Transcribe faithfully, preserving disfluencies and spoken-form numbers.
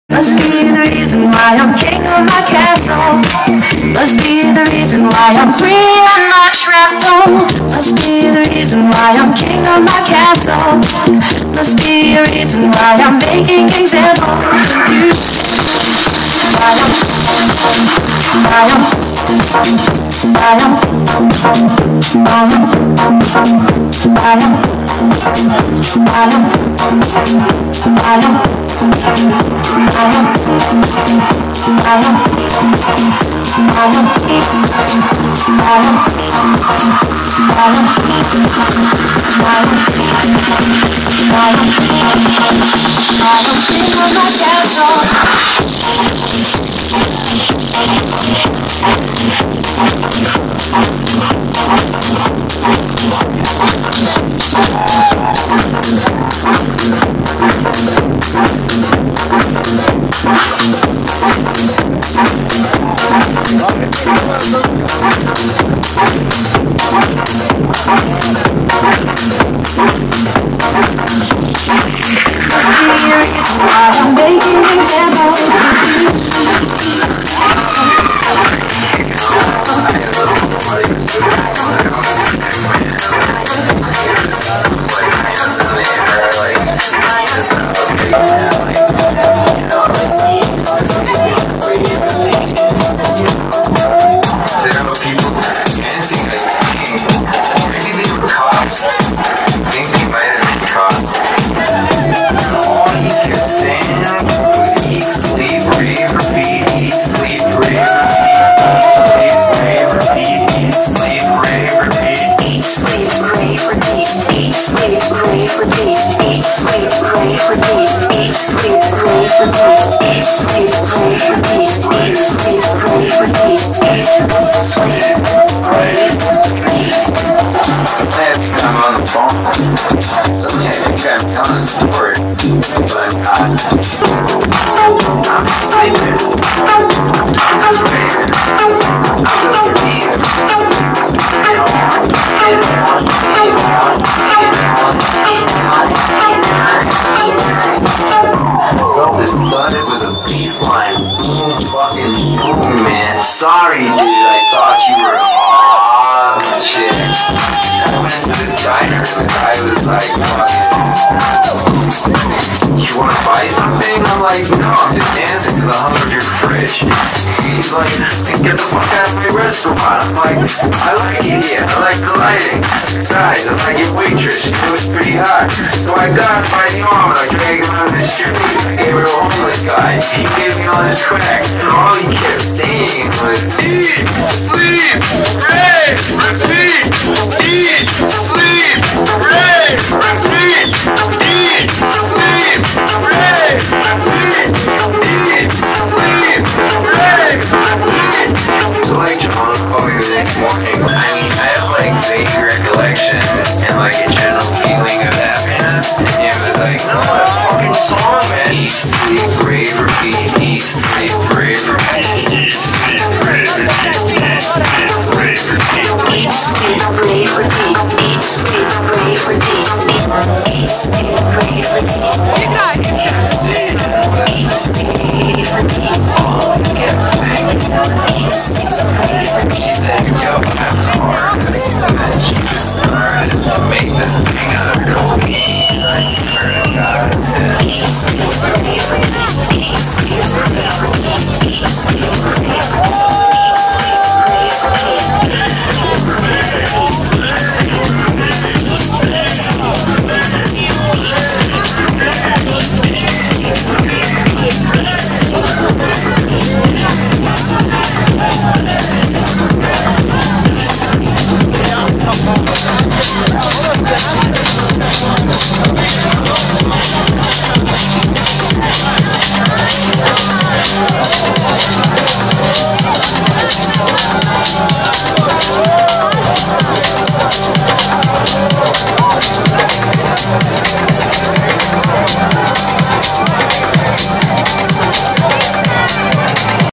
Must be the reason why I'm king of my castle. Must be the reason why I'm free and not trapped soul. Must be the reason why I'm king of my castle. Must be a reason why I'm making examples of you. Why I'm, why I'm, why I'm, why I'm, why I'm, why I'm, why I'm, I'm making examples of you. Suddenly I think I'm telling a story, but I'm not. I'm sleeping. I'm just waiting. I'm just breathing. And on, and on, and on, and on, and on. I felt this thud. It was a baseline. Boom, fucking boom, man. Sorry, dude. I thought you were aw, shit. I went into this diner and the guy was like, you want to buy something? I'm like, no, I'm just dancing to the hum of your fridge. He's like, get the fuck out of my restaurant. I'm like, I like it here. I like the lighting. Besides, I like your waitress. She was pretty hot. So I got her by the arm and I dragged her on the street. I gave her to a homeless guy. He gave me on his track. And all he kept saying was, eat, sleep, rave, repeat. Eat, sleep, rave, repeat. Eat, sleep, rave, repeat. Eat, sleep, rave, repeat. So like John called me the next morning. I mean, I have like vague recollection and like a general feeling of happiness. And it was like, no, that's a fucking song, man. Eat, sleep, rave, repeat. Eat, sleep, rave.